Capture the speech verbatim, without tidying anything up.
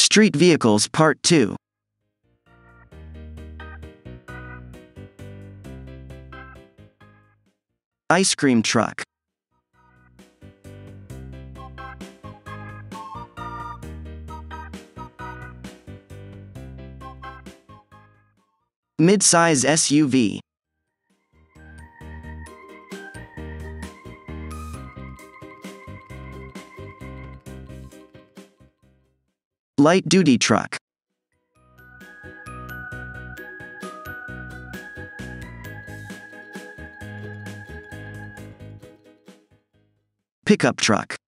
Street Vehicles Part two. Icecream Truck. Mid-size S U V. Light-duty truck. Pickup truck.